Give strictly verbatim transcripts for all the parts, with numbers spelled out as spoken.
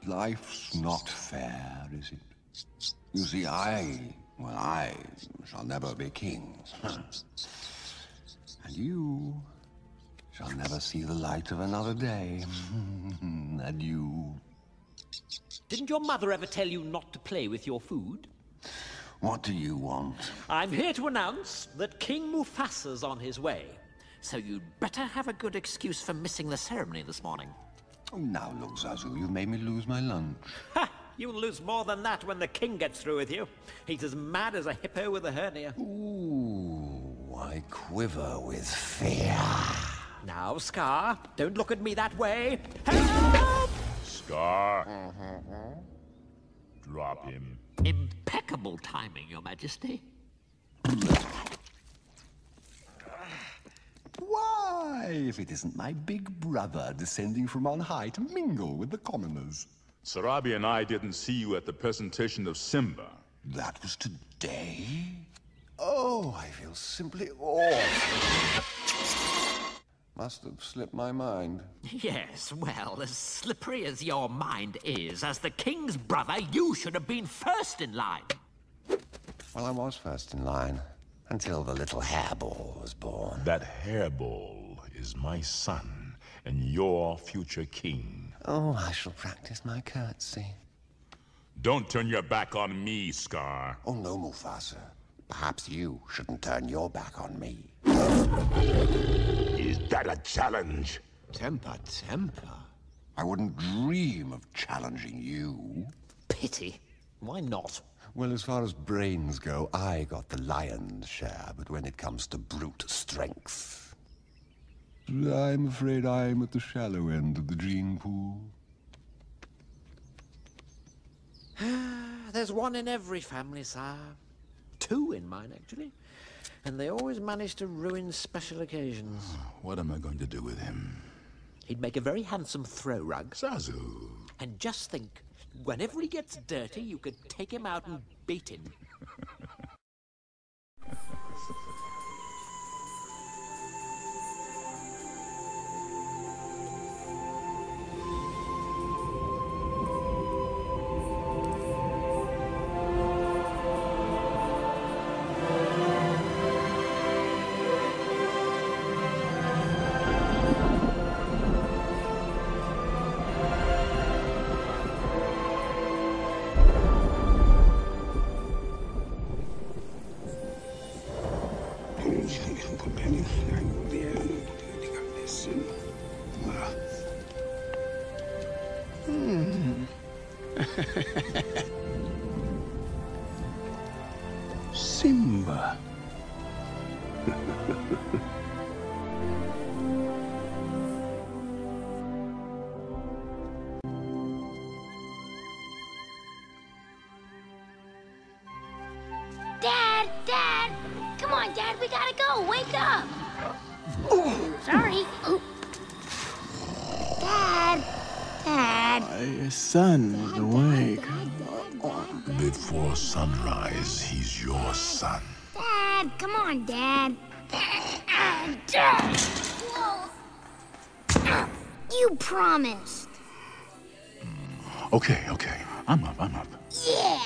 Life's not fair, is it? You see, I, well, I shall never be king. And you shall never see the light of another day. And you... Didn't your mother ever tell you not to play with your food? What do you want? I'm here to announce that King Mufasa's on his way. So you'd better have a good excuse for missing the ceremony this morning. Oh, now look, Zazu, you've made me lose my lunch. Ha! You'll lose more than that when the king gets through with you. He's as mad as a hippo with a hernia. Ooh, I quiver with fear. Now, Scar, don't look at me that way. Help! Scar. Drop him. Impeccable timing, Your Majesty. Why, if it isn't my big brother descending from on high to mingle with the commoners? Sarabi and I didn't see you at the presentation of Simba. That was today? Oh, I feel simply awful. Must have slipped my mind. Yes, well, as slippery as your mind is, as the king's brother, you should have been first in line. Well, I was first in line, until the little hairball was born. That hairball is my son, and your future king. Oh, I shall practice my curtsy. Don't turn your back on me, Scar. Oh, no, Mufasa. Perhaps you shouldn't turn your back on me. Is that a challenge? Temper, temper. I wouldn't dream of challenging you. Pity. Why not? Well, as far as brains go, I got the lion's share, but when it comes to brute strength... I'm afraid I'm at the shallow end of the gene pool. There's one in every family, sire. Two in mine, actually. And they always manage to ruin special occasions. What am I going to do with him? He'd make a very handsome throw rug. Zazu. And just think, whenever he gets dirty, you could take him out and beat him. Simba. Dad! Dad! Come on, Dad, we gotta go! Wake up! Oh, sorry. Dad! Dad! My son is awake. Before sunrise, he's your son. Dad, come on, Dad. Dad! Whoa. You promised. Okay, okay. I'm up, I'm up. Yeah!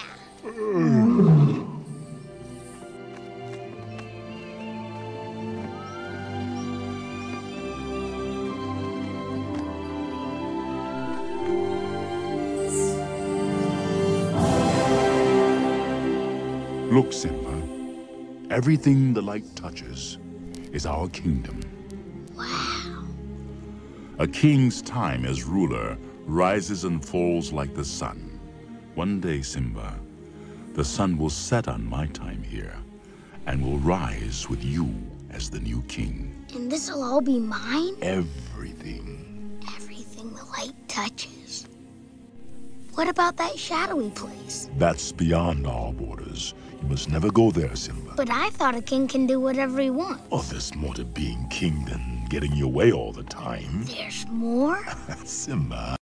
Look, Simba. Everything the light touches is our kingdom. Wow. A king's time as ruler rises and falls like the sun. One day, Simba, the sun will set on my time here and will rise with you as the new king. And this'll all be mine? Everything. Everything the light touches. What about that shadowy place? That's beyond our borders. You must never go there, Simba. But I thought a king can do whatever he wants. Oh, there's more to being king than getting your way all the time. There's more? Simba.